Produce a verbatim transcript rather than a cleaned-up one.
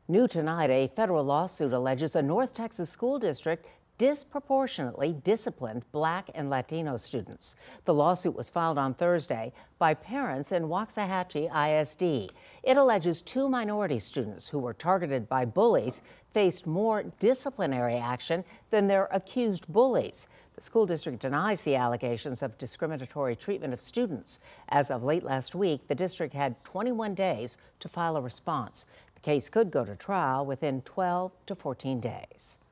New tonight, a federal lawsuit alleges a North Texas school district disproportionately disciplined Black and Latino students. The lawsuit was filed on Thursday by parents in Waxahachie I S D. It alleges two minority students who were targeted by bullies faced more disciplinary action than their accused bullies. The school district denies the allegations of discriminatory treatment of students. As of late last week, the district had twenty-one days to file a response. The case could go to trial within twelve to fourteen days.